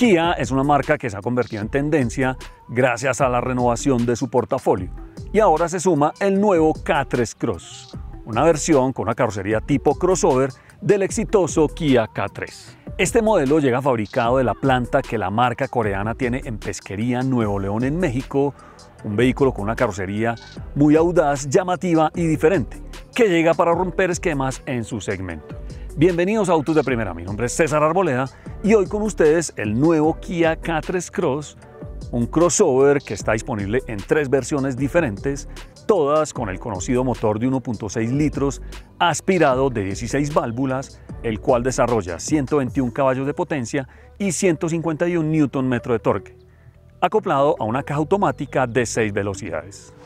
Kia es una marca que se ha convertido en tendencia gracias a la renovación de su portafolio y ahora se suma el nuevo K3 Cross, una versión con una carrocería tipo crossover del exitoso Kia K3. Este modelo llega fabricado de la planta que la marca coreana tiene en Pesquería, Nuevo León, en México, un vehículo con una carrocería muy audaz, llamativa y diferente, que llega para romper esquemas en su segmento. Bienvenidos a Autos de Primera, mi nombre es César Arboleda y hoy con ustedes el nuevo Kia K3 Cross, un crossover que está disponible en 3 versiones diferentes, todas con el conocido motor de 1.6 litros aspirado de 16 válvulas, el cual desarrolla 121 caballos de potencia y 151 Nm de torque, acoplado a una caja automática de 6 velocidades.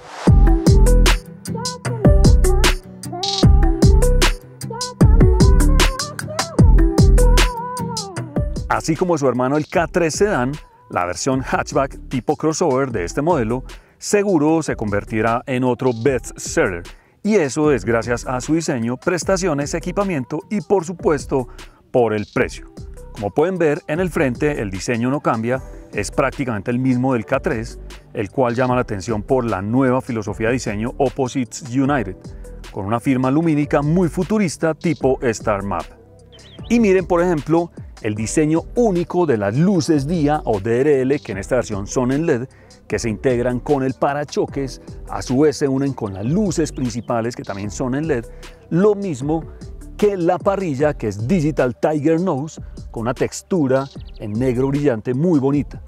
Así como su hermano el K3 Sedan, la versión hatchback tipo crossover de este modelo seguro se convertirá en otro best-seller, y eso es gracias a su diseño, prestaciones, equipamiento y por supuesto por el precio. Como pueden ver en el frente, el diseño no cambia, es prácticamente el mismo del K3, el cual llama la atención por la nueva filosofía de diseño Opposites United, con una firma lumínica muy futurista tipo Star Map. Y miren, por ejemplo, el diseño único de las luces día o DRL, que en esta versión son en LED, que se integran con el parachoques, a su vez se unen con las luces principales que también son en LED, lo mismo que la parrilla, que es Digital Tiger Nose, con una textura en negro brillante muy bonita.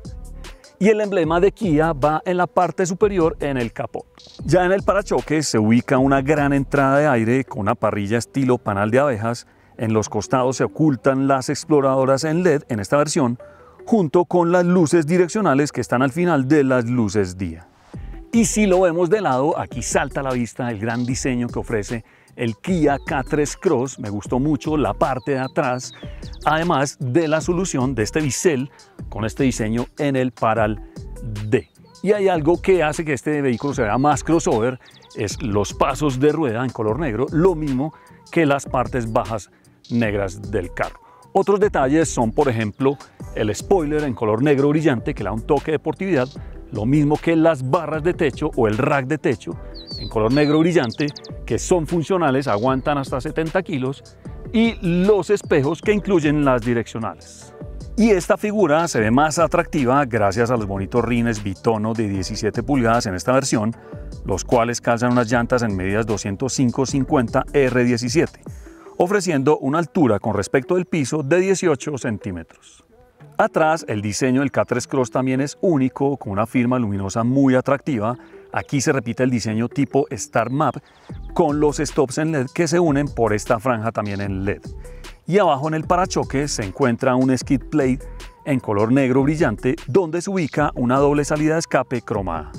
Y el emblema de Kia va en la parte superior en el capó. Ya en el parachoques se ubica una gran entrada de aire con una parrilla estilo panal de abejas. En los costados se ocultan las exploradoras en LED en esta versión, junto con las luces direccionales que están al final de las luces día. Y si lo vemos de lado, aquí salta a la vista el gran diseño que ofrece el Kia K3 Cross. Me gustó mucho la parte de atrás, además de la solución de este bisel con este diseño en el paral D. Y hay algo que hace que este vehículo se vea más crossover, es los pasos de rueda en color negro, lo mismo que las partes bajas negras del carro. Otros detalles son, por ejemplo, el spoiler en color negro brillante que le da un toque de deportividad, lo mismo que las barras de techo o el rack de techo en color negro brillante, que son funcionales, aguantan hasta 70 kilos, y los espejos que incluyen las direccionales. Y esta figura se ve más atractiva gracias a los bonitos rines bitono de 17 pulgadas en esta versión, los cuales calzan unas llantas en medidas 205/50 R17, ofreciendo una altura con respecto del piso de 18 centímetros. Atrás, el diseño del K3 Cross también es único, con una firma luminosa muy atractiva. Aquí se repite el diseño tipo Star Map, con los stops en LED que se unen por esta franja también en LED. Y abajo en el parachoques se encuentra un skid plate en color negro brillante, donde se ubica una doble salida de escape cromada.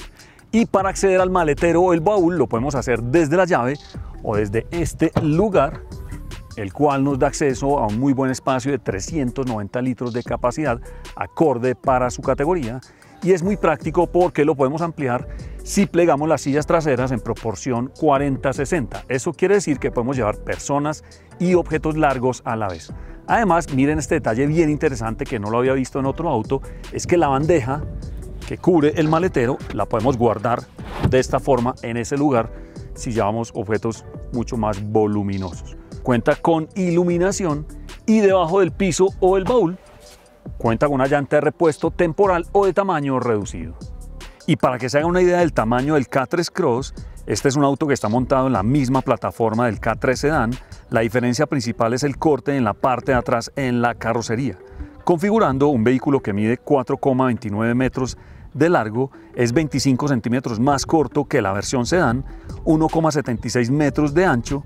Y para acceder al maletero o el baúl lo podemos hacer desde la llave o desde este lugar, el cual nos da acceso a un muy buen espacio de 390 litros de capacidad, acorde para su categoría, y es muy práctico porque lo podemos ampliar si plegamos las sillas traseras en proporción 40-60. Eso quiere decir que podemos llevar personas y objetos largos a la vez. Además, miren este detalle bien interesante que no lo había visto en otro auto, es que la bandeja que cubre el maletero la podemos guardar de esta forma en ese lugar si llevamos objetos mucho más voluminosos. Cuenta con iluminación y debajo del piso o el baúl cuenta con una llanta de repuesto temporal o de tamaño reducido. Y para que se haga una idea del tamaño del K3 Cross, este es un auto que está montado en la misma plataforma del K3 Sedan. La diferencia principal es el corte en la parte de atrás en la carrocería, configurando un vehículo que mide 4,29 metros de largo, es 25 centímetros más corto que la versión sedán, 1,76 metros de ancho,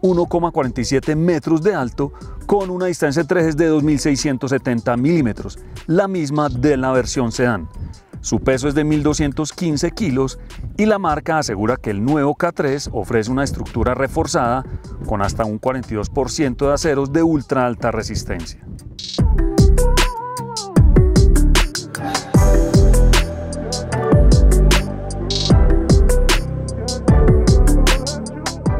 1,47 metros de alto, con una distancia entre ejes de 2.670 milímetros, la misma de la versión sedán. Su peso es de 1.215 kilos y la marca asegura que el nuevo K3 ofrece una estructura reforzada con hasta un 42% de aceros de ultra alta resistencia.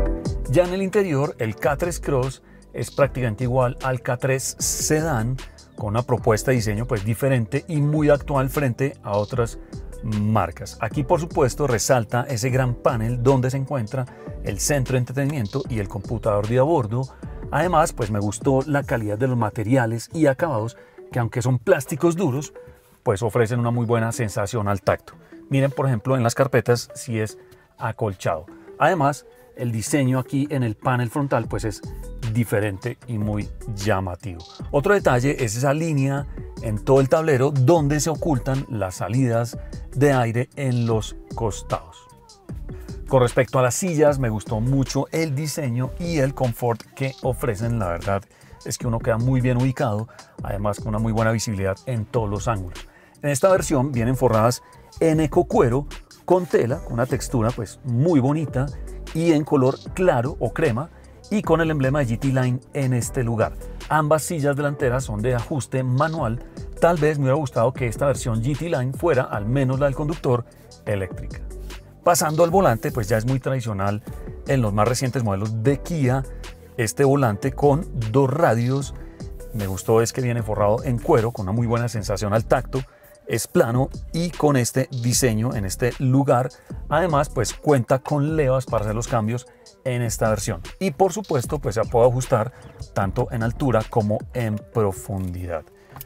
Ya en el interior, el K3 Cross es prácticamente igual al K3 Sedan, con una propuesta de diseño pues diferente y muy actual frente a otras marcas. Aquí por supuesto resalta ese gran panel donde se encuentra el centro de entretenimiento y el computador de a bordo. Además pues me gustó la calidad de los materiales y acabados que, aunque son plásticos duros, pues ofrecen una muy buena sensación al tacto. Miren por ejemplo en las carpetas si es acolchado. Además el diseño aquí en el panel frontal pues es diferente y muy llamativo. Otro detalle es esa línea en todo el tablero donde se ocultan las salidas de aire en los costados. Con respecto a las sillas, me gustó mucho el diseño y el confort que ofrecen. La verdad es que uno queda muy bien ubicado, además con una muy buena visibilidad en todos los ángulos. En esta versión vienen forradas en ecocuero con tela, con una textura pues muy bonita y en color claro o crema, y con el emblema de GT Line en este lugar. Ambas sillas delanteras son de ajuste manual. Tal vez me hubiera gustado que esta versión GT Line fuera, al menos la del conductor, eléctrica. Pasando al volante, pues ya es muy tradicional en los más recientes modelos de Kia este volante con dos radios. Me gustó es que viene forrado en cuero con una muy buena sensación al tacto. Es plano y con este diseño en este lugar. Además pues cuenta con levas para hacer los cambios en esta versión, y por supuesto pues se puede ajustar tanto en altura como en profundidad.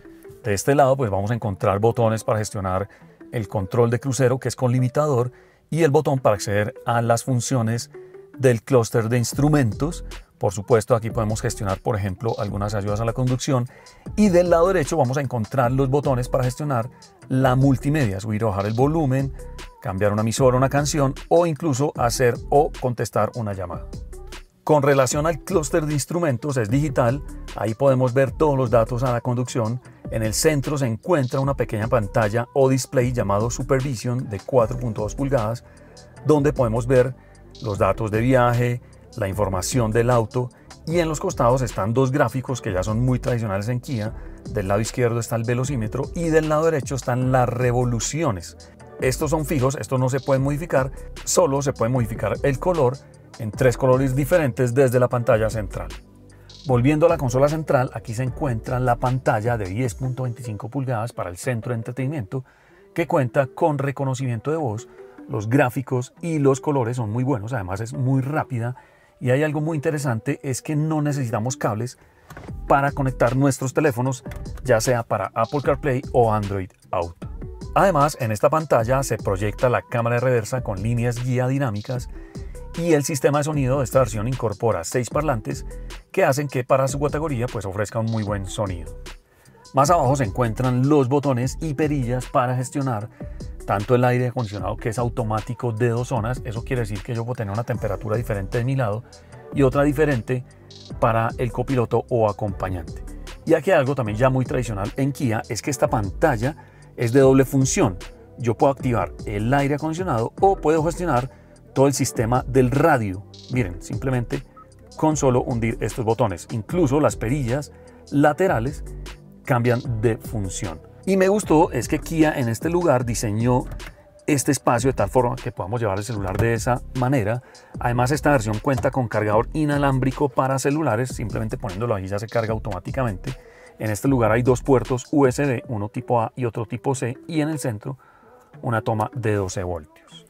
De este lado pues vamos a encontrar botones para gestionar el control de crucero, que es con limitador, y el botón para acceder a las funciones del clúster de instrumentos. Por supuesto aquí podemos gestionar por ejemplo algunas ayudas a la conducción, y del lado derecho vamos a encontrar los botones para gestionar la multimedia, subir o bajar el volumen, cambiar una emisora, una canción, o incluso hacer o contestar una llamada. Con relación al clúster de instrumentos, es digital. Ahí podemos ver todos los datos a la conducción. En el centro se encuentra una pequeña pantalla o display llamado Supervision de 4.2 pulgadas, donde podemos ver los datos de viaje, la información del auto, y en los costados están dos gráficos que ya son muy tradicionales en Kia. Del lado izquierdo está el velocímetro y del lado derecho están las revoluciones. Estos son fijos, estos no se pueden modificar, solo se puede modificar el color en tres colores diferentes desde la pantalla central. Volviendo a la consola central, aquí se encuentra la pantalla de 10.25 pulgadas para el centro de entretenimiento, que cuenta con reconocimiento de voz. Los gráficos y los colores son muy buenos, además es muy rápida, y hay algo muy interesante, es que no necesitamos cables para conectar nuestros teléfonos, ya sea para Apple CarPlay o Android Auto. Además, en esta pantalla se proyecta la cámara de reversa con líneas guía dinámicas, y el sistema de sonido de esta versión incorpora 6 parlantes que hacen que para su categoría pues ofrezca un muy buen sonido. Más abajo se encuentran los botones y perillas para gestionar tanto el aire acondicionado, que es automático de 2 zonas. Eso quiere decir que yo puedo tener una temperatura diferente de mi lado y otra diferente para el copiloto o acompañante. Y aquí hay algo también ya muy tradicional en Kia, es que esta pantalla es de doble función. Yo puedo activar el aire acondicionado o puedo gestionar todo el sistema del radio. Miren, simplemente con solo hundir estos botones. Incluso las perillas laterales cambian de función. Y me gustó es que Kia en este lugar diseñó este espacio de tal forma que podamos llevar el celular de esa manera. Además, esta versión cuenta con cargador inalámbrico para celulares. Simplemente poniéndolo ahí ya se carga automáticamente. En este lugar hay 2 puertos USB, uno tipo A y otro tipo C, y en el centro una toma de 12 voltios.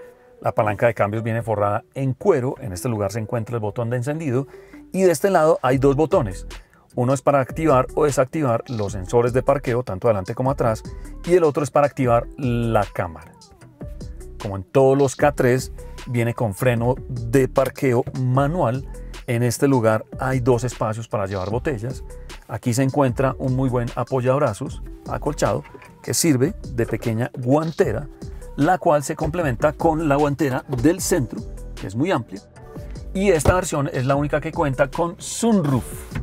La palanca de cambios viene forrada en cuero. En este lugar se encuentra el botón de encendido, y de este lado hay 2 botones. Uno es para activar o desactivar los sensores de parqueo, tanto adelante como atrás, y el otro es para activar la cámara. Como en todos los K3, viene con freno de parqueo manual. En este lugar hay 2 espacios para llevar botellas. Aquí se encuentra un muy buen apoyabrazos acolchado que sirve de pequeña guantera, la cual se complementa con la guantera del centro, que es muy amplia. Y esta versión es la única que cuenta con sunroof,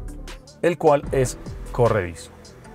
el cual es corredizo.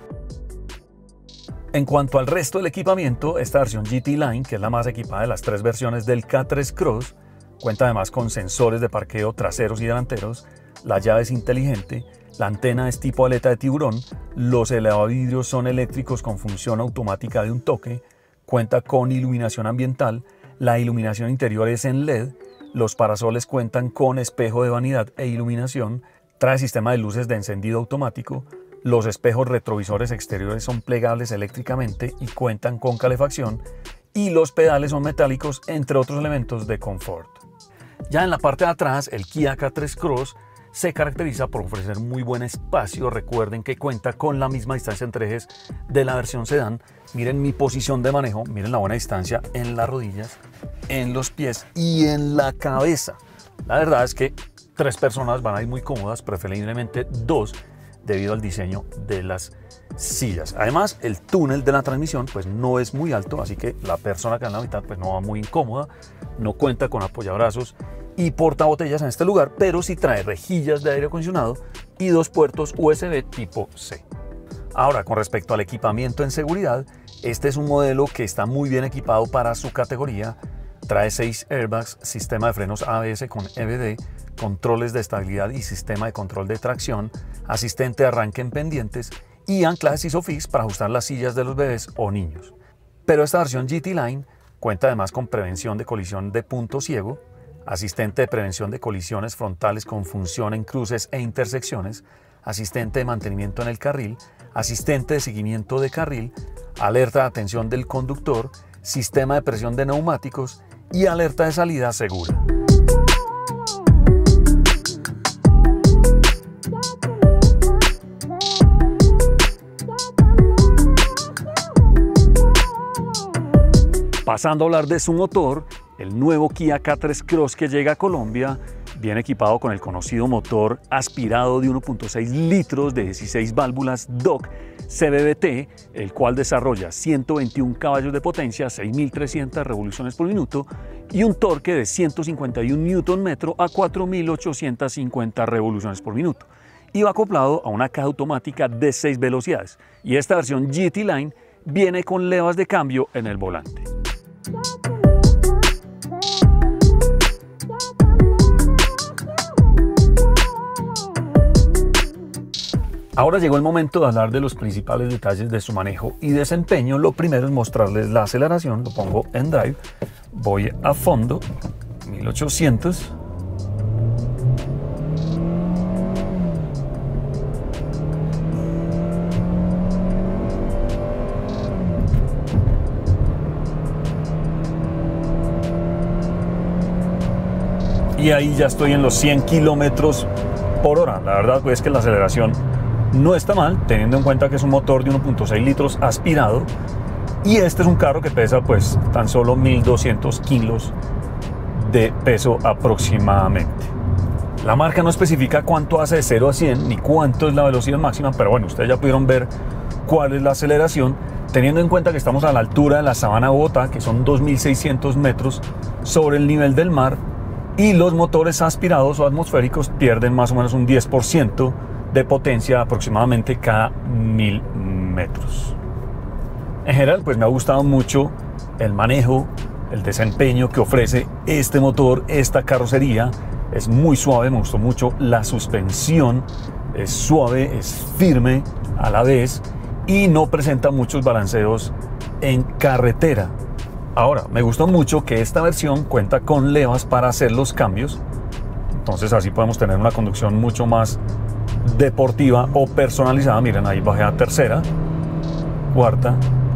En cuanto al resto del equipamiento, esta versión GT Line, que es la más equipada de las 3 versiones del K3 Cross, cuenta además con sensores de parqueo traseros y delanteros, la llave es inteligente, la antena es tipo aleta de tiburón, los elevavidrios son eléctricos con función automática de un toque, cuenta con iluminación ambiental, la iluminación interior es en LED, los parasoles cuentan con espejo de vanidad e iluminación, trae sistema de luces de encendido automático, Los espejos retrovisores exteriores son plegables eléctricamente y cuentan con calefacción, y los pedales son metálicos, entre otros elementos de confort. Ya en la parte de atrás, el Kia K3 Cross se caracteriza por ofrecer muy buen espacio. Recuerden que cuenta con la misma distancia entre ejes de la versión sedán. Miren mi posición de manejo, miren la buena distancia en las rodillas, en los pies y en la cabeza. La verdad es que 3 personas van a ir muy cómodas, preferiblemente 2, debido al diseño de las sillas. Además, el túnel de la transmisión pues no es muy alto, así que la persona que anda en la mitad pues no va muy incómoda. No cuenta con apoyabrazos y portabotellas en este lugar, pero sí trae rejillas de aire acondicionado y 2 puertos USB tipo C. Ahora, con respecto al equipamiento en seguridad, este es un modelo que está muy bien equipado para su categoría. Trae 6 airbags, sistema de frenos ABS con EBD, controles de estabilidad y sistema de control de tracción, asistente de arranque en pendientes y anclajes ISOFIX para ajustar las sillas de los bebés o niños. Pero esta versión GT Line cuenta además con prevención de colisión de punto ciego, asistente de prevención de colisiones frontales con función en cruces e intersecciones, asistente de mantenimiento en el carril, asistente de seguimiento de carril, alerta de atención del conductor, sistema de presión de neumáticos y alerta de salida segura. Pasando a hablar de su motor, el nuevo Kia K3 Cross que llega a Colombia viene equipado con el conocido motor aspirado de 1.6 litros de 16 válvulas DOC CVT, el cual desarrolla 121 caballos de potencia, 6.300 revoluciones por minuto y un torque de 151 Nm a 4.850 revoluciones por minuto. Y va acoplado a una caja automática de 6 velocidades. Y esta versión GT Line viene con levas de cambio en el volante. Ahora llegó el momento de hablar de los principales detalles de su manejo y desempeño. Lo primero es mostrarles la aceleración. Lo pongo en drive, voy a fondo, 1800. Y ahí ya estoy en los 100 kilómetros por hora. La verdad pues es que la aceleración no está mal, teniendo en cuenta que es un motor de 1.6 litros aspirado y este es un carro que pesa pues tan solo 1.200 kilos de peso aproximadamente. La marca no especifica cuánto hace de 0 a 100 ni cuánto es la velocidad máxima, pero bueno, ustedes ya pudieron ver cuál es la aceleración, teniendo en cuenta que estamos a la altura de la Sabana de Bogotá, que son 2.600 metros sobre el nivel del mar, y los motores aspirados o atmosféricos pierden más o menos un 10% de potencia aproximadamente cada 1000 metros. En general pues me ha gustado mucho el manejo, el desempeño que ofrece este motor, esta carrocería. Es muy suave, me gustó mucho la suspensión, es suave, es firme a la vez y no presenta muchos balanceos en carretera. Ahora, me gustó mucho que esta versión cuenta con levas para hacer los cambios, entonces así podemos tener una conducción mucho más deportiva o personalizada. Miren, ahí bajé a tercera, cuarta,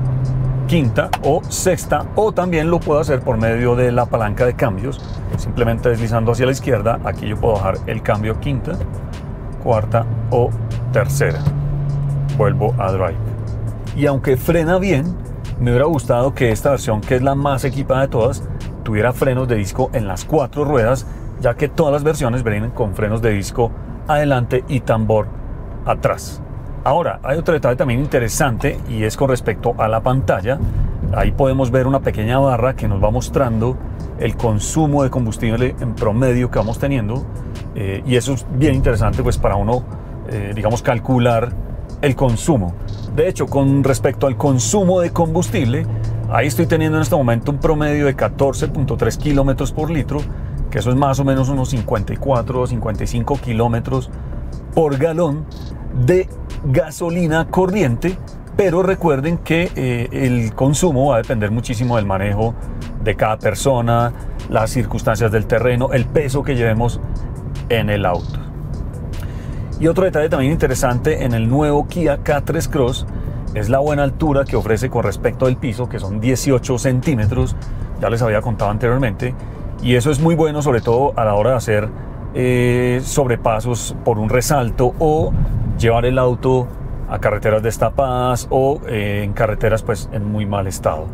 quinta o sexta, o también lo puedo hacer por medio de la palanca de cambios, simplemente deslizando hacia la izquierda. Aquí yo puedo bajar el cambio quinta, cuarta o tercera. Vuelvo a drive. Y aunque frena bien, me hubiera gustado que esta versión, que es la más equipada de todas, tuviera frenos de disco en las 4 ruedas, ya que todas las versiones vienen con frenos de disco adelante y tambor atrás. Ahora, hay otro detalle también interesante y es con respecto a la pantalla. Ahí podemos ver una pequeña barra que nos va mostrando el consumo de combustible en promedio que vamos teniendo, y eso es bien interesante pues para uno, digamos, calcular el consumo. De hecho, con respecto al consumo de combustible, ahí estoy teniendo en este momento un promedio de 14.3 kilómetros por litro, que eso es más o menos unos 54 o 55 kilómetros por galón de gasolina corriente. Pero recuerden que el consumo va a depender muchísimo del manejo de cada persona, las circunstancias del terreno, el peso que llevemos en el auto. Y otro detalle también interesante en el nuevo Kia K3 Cross es la buena altura que ofrece con respecto del piso, que son 18 centímetros, ya les había contado anteriormente, y eso es muy bueno sobre todo a la hora de hacer sobrepasos por un resalto o llevar el auto a carreteras destapadas o en carreteras pues en muy mal estado.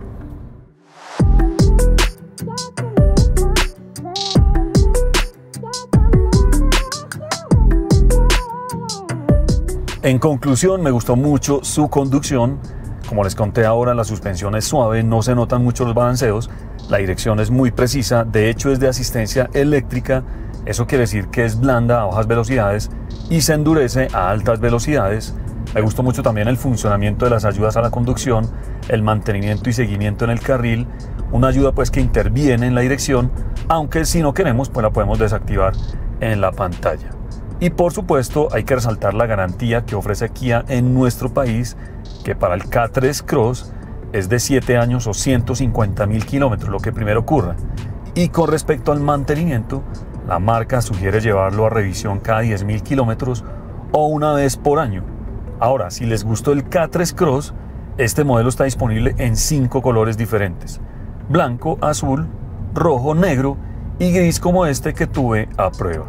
En conclusión, me gustó mucho su conducción. Como les conté ahora, la suspensión es suave, no se notan mucho los balanceos, la dirección es muy precisa, de hecho es de asistencia eléctrica, eso quiere decir que es blanda a bajas velocidades y se endurece a altas velocidades. Me gustó mucho también el funcionamiento de las ayudas a la conducción, el mantenimiento y seguimiento en el carril, una ayuda pues que interviene en la dirección, aunque si no queremos pues la podemos desactivar en la pantalla. Y por supuesto hay que resaltar la garantía que ofrece Kia en nuestro país, que para el K3 Cross es de 7 años o 150.000 kilómetros, lo que primero ocurra. Y con respecto al mantenimiento, la marca sugiere llevarlo a revisión cada 10.000 kilómetros o una vez por año. Ahora, si les gustó el K3 Cross, este modelo está disponible en 5 colores diferentes: blanco, azul, rojo, negro y gris como este que tuve a prueba.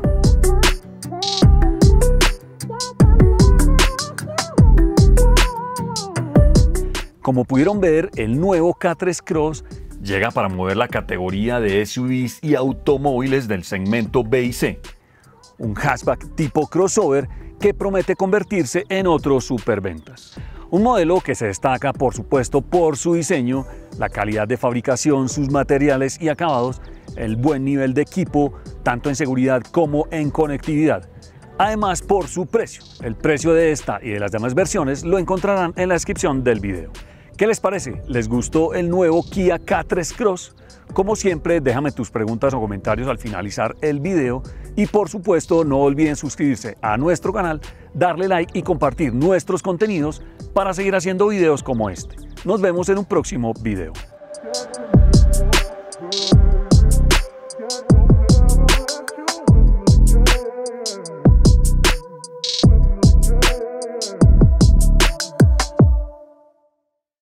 Como pudieron ver, el nuevo K3 Cross llega para mover la categoría de SUVs y automóviles del segmento B y C. Un hatchback tipo crossover que promete convertirse en otro superventas. Un modelo que se destaca, por supuesto, por su diseño, la calidad de fabricación, sus materiales y acabados, el buen nivel de equipo, tanto en seguridad como en conectividad. Además, por su precio. El precio de esta y de las demás versiones lo encontrarán en la descripción del video. ¿Qué les parece? ¿Les gustó el nuevo Kia K3 Cross? Como siempre, déjame tus preguntas o comentarios al finalizar el video y por supuesto no olviden suscribirse a nuestro canal, darle like y compartir nuestros contenidos para seguir haciendo videos como este. Nos vemos en un próximo video.